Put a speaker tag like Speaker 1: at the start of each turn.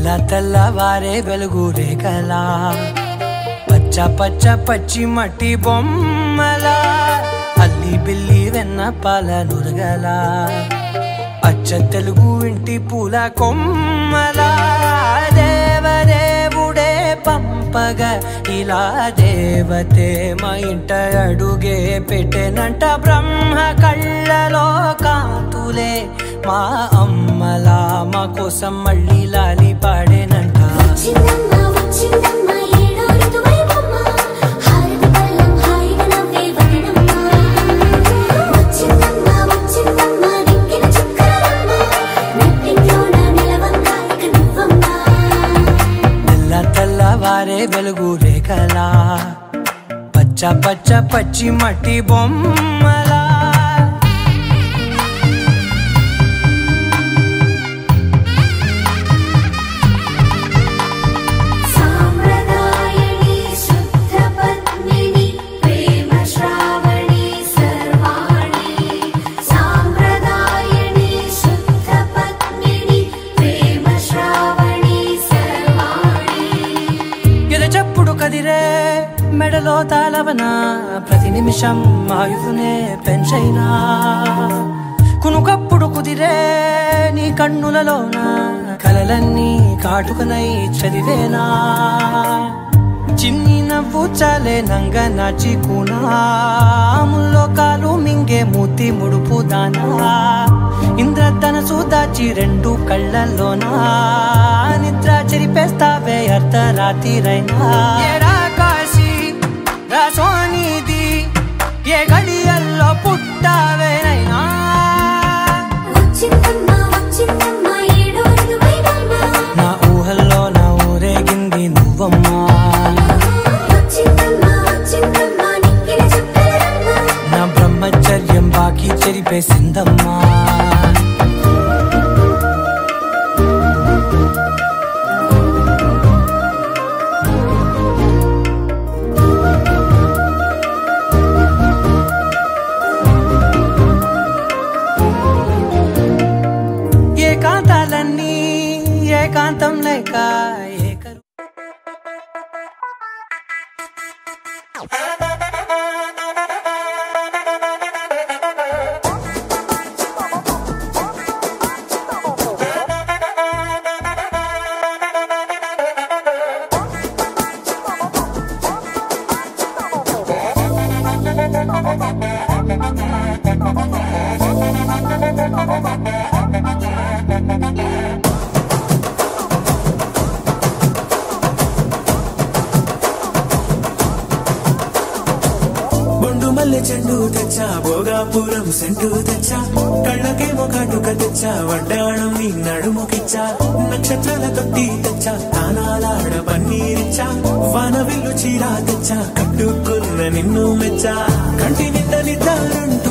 Speaker 1: తెల్లవారే వెలుగు రేఖలా పచ్చ పచ్చ పచ్చి మట్టి బొమ్మలా అల్లి బిల్లి వెన్న పాల నురగలా అచ్చ తెలుగు ఇంటి పూల కొమ్మలా దేవదేవుడే పంపగా ఇలా దేవతే మా ఇంట అడుగే పెట్టెనంట బ్రహ్మ కళ్ళలో కాంతులే మా అమ్మలా మా కోసం మళ్ళీ లాలి పాడేనంట తెల్లవారే వెలుగు రేఖలా పచ్చ పచ్చ పచ్చి మట్టి బొమ్మలా మెడలో తాళవన ప్రతి నిమిషం ఆయువునే పెంచైనా కునుకప్పుడు కుదిరే నీ కన్నులలోన కలలన్నీ కాటుకనై చదివేనా చిన్ని నవ్వు చాలే నంగ నాచి కూనాముల్లో కాలు మింగే మూతి ముడుపు దానా ఇంద్రధనసు దాచి రెండు కళ్ళల్లోనా నిద్ర చెరిపేస్తావే అర్ధరాత్రిరైనా సోనిది ఏ గడియల్లో పుట్టావేనైనా నా ఊహల్లో నా ఊరేగింది నువ్వమ్మా నా బ్రహ్మచర్యం బాకీ చెరిపేసిందమ్మా ఏకాంతం లేక
Speaker 2: చెండు తెచ్చా భోగాపురం సెంటు తెచ్చా కళ్ళకేమో కాటుక తెచ్చా వడ్డాణం నీ నడుముకిచ్చా నక్షత్రాల తొట్టి తెచ్చా తానాలాడ పన్నీరిచ్చా వానవిల్లు చీరా తెచ్చా కట్టుకున్న నిన్ను మెచ్చా కంటి నిండా నిద్దారంట